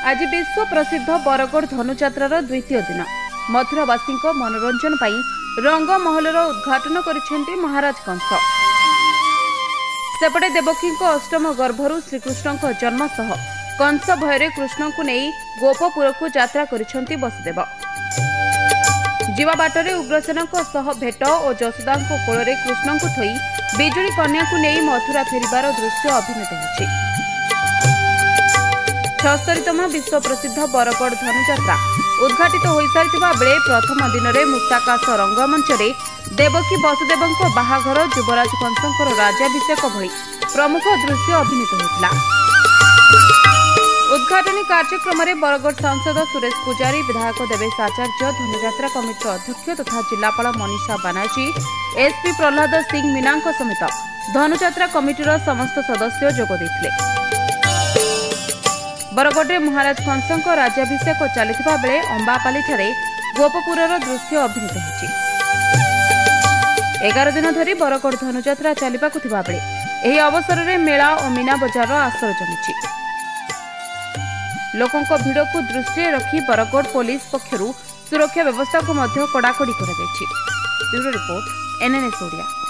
आज विश्व प्रसिद्ध बरगढ़ धनुଯାत्रार द्वितीय दिन मथुरावासी मनोरंजन पर रंगमहलर उद्घाटन करिसेंती महाराज कंस। सेपटे देवकी अष्टम गर्भरु श्रीकृष्ण जन्म सह कंस भୟରେ कृष्ण को नहीं गोपपुर को यात्रा करिसेंती वसुदेव। जीवा बाटरे उग्रसेन सह भेट और जशोदा कोल कृष्ण को थई बिजुली कन्या को नहीं मथुरा फेरिबार दृश्य अभिनीत होछि। 76तम विश्व प्रसिद्ध बरगढ़ धनुଯାत्रा उद्घाटित हो सारिथिबा बेले प्रथम दिन में मुक्ताकाश रंगमंच देवकी वसुदेव बाहाघर युवराज कंसंकर राज्याभिषेक भली प्रमुख दृश्य अभिनीत होता। उद्घाटनी कार्यक्रम में बरगढ़ सांसद सुरेश पुजारी, विधायक देवेश आचार्य, धनुଯାत्रा कमिटी अध्यक्ष तथा जिलापाल मनीषा बानार्जी, एसपी प्रहलाद सिंह मीना समेत धनुଯାत्रा कमिटीर समस्त सदस्य जोग देथिले। बरगढ़ महाराज कंसंक राज्याभिषेक चलता बेले अंबापाली गोपपुर दृश्य अभिनीत होछि। 11 दिन धरी बरगढ़ धनुଯାत्रा चलवाक बेले एही अवसर में मेला और मीना बजार आसर जमी लोकों भिड़ को दृष्टि रखी बरगढ़ पुलिस पक्षरु सुरक्षा व्यवस्था को कड़ाकड़ी कर। Bureau report, NNS Odia.